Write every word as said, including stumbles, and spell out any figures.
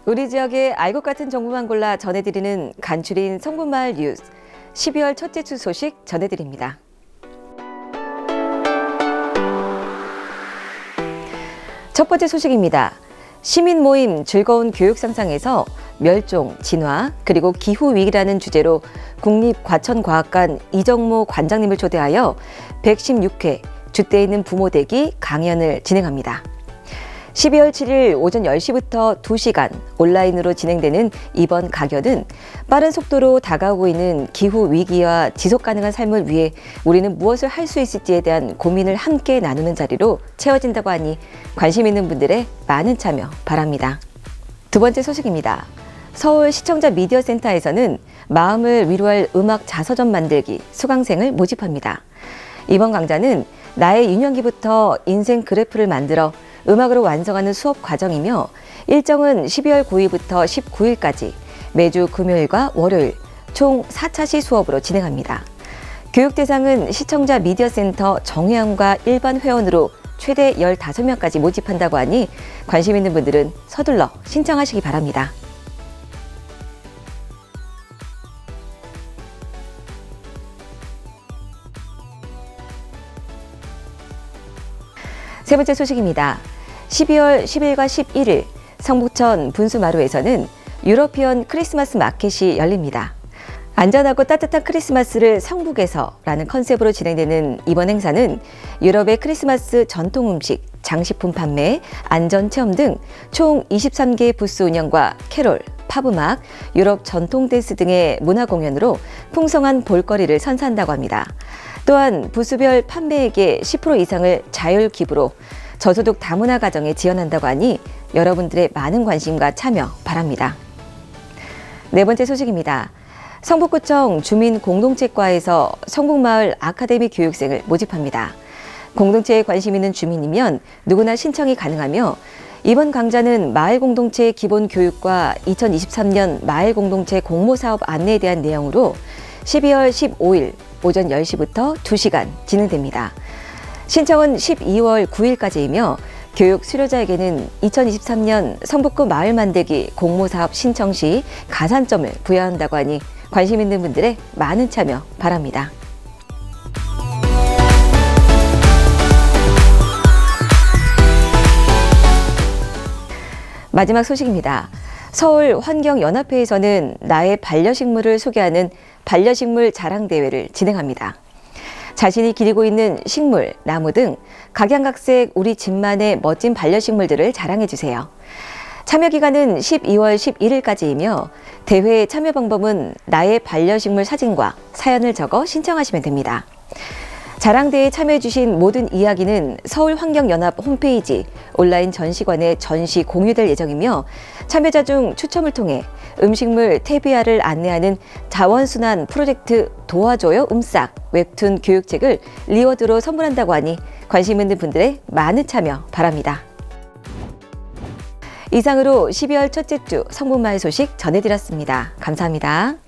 우리 지역의 알 것 같은 정보만 골라 전해드리는 간추린 성북마을 뉴스 십이월 첫째 주 소식 전해드립니다. 첫 번째 소식입니다. 시민 모임 즐거운 교육 상상에서 멸종, 진화, 그리고 기후위기라는 주제로 국립과천과학관 이정모 관장님을 초대하여 백십육 회 주대에 있는 부모 대기 강연을 진행합니다. 십이월 칠일 오전 열 시부터 두 시간 온라인으로 진행되는 이번 강연은 빠른 속도로 다가오고 있는 기후위기와 지속가능한 삶을 위해 우리는 무엇을 할 수 있을지에 대한 고민을 함께 나누는 자리로 채워진다고 하니 관심 있는 분들의 많은 참여 바랍니다. 두 번째 소식입니다. 서울 시청자 미디어 센터에서는 마음을 위로할 음악 자서전 만들기 수강생을 모집합니다. 이번 강좌는 나의 유년기부터 인생 그래프를 만들어 음악으로 완성하는 수업 과정이며 일정은 십이월 구일부터 십구일까지 매주 금요일과 월요일 총 사 차시 수업으로 진행합니다. 교육 대상은 시청자 미디어 센터 정회원과 일반 회원으로 최대 열다섯 명까지 모집한다고 하니 관심 있는 분들은 서둘러 신청하시기 바랍니다. 세 번째 소식입니다. 십이월 십일과 십일일 성북천 분수마루에서는 유러피언 크리스마스 마켓이 열립니다. 안전하고 따뜻한 크리스마스를 성북에서 라는 컨셉으로 진행되는 이번 행사는 유럽의 크리스마스 전통 음식, 장식품 판매, 안전체험 등 총 이십삼 개의 부스 운영과 캐롤, 팝음악, 유럽 전통 댄스 등의 문화 공연으로 풍성한 볼거리를 선사한다고 합니다. 또한 부스별 판매액의 십 퍼센트 이상을 자율 기부로 저소득 다문화 가정에 지원한다고 하니 여러분들의 많은 관심과 참여 바랍니다. 네 번째 소식입니다. 성북구청 주민공동체과에서 성북마을 아카데미 교육생을 모집합니다. 공동체에 관심 있는 주민이면 누구나 신청이 가능하며 이번 강좌는 마을공동체 기본교육과 이천이십삼 년 마을공동체 공모사업 안내에 대한 내용으로 십이월 십오일 오전 열 시부터 두 시간 진행됩니다. 신청은 십이월 구일까지이며 교육 수료자에게는 이천이십삼 년 성북구 마을 만들기 공모사업 신청 시 가산점을 부여한다고 하니 관심 있는 분들의 많은 참여 바랍니다. 마지막 소식입니다. 서울 환경연합회에서는 나의 반려식물을 소개하는 반려식물 자랑대회를 진행합니다. 자신이 기르고 있는 식물, 나무 등 각양각색 우리 집만의 멋진 반려식물들을 자랑해주세요. 참여기간은 십이월 십일일까지이며 대회 참여 방법은 나의 반려식물 사진과 사연을 적어 신청하시면 됩니다. 자랑대회에 참여해주신 모든 이야기는 서울환경연합 홈페이지 온라인 전시관에 전시 공유될 예정이며 참여자 중 추첨을 통해 음식물 퇴비화를 안내하는 자원순환 프로젝트 도와줘요 음싹 웹툰 교육책을 리워드로 선물한다고 하니 관심 있는 분들의 많은 참여 바랍니다. 이상으로 십이월 첫째 주 성북마을 소식 전해드렸습니다. 감사합니다.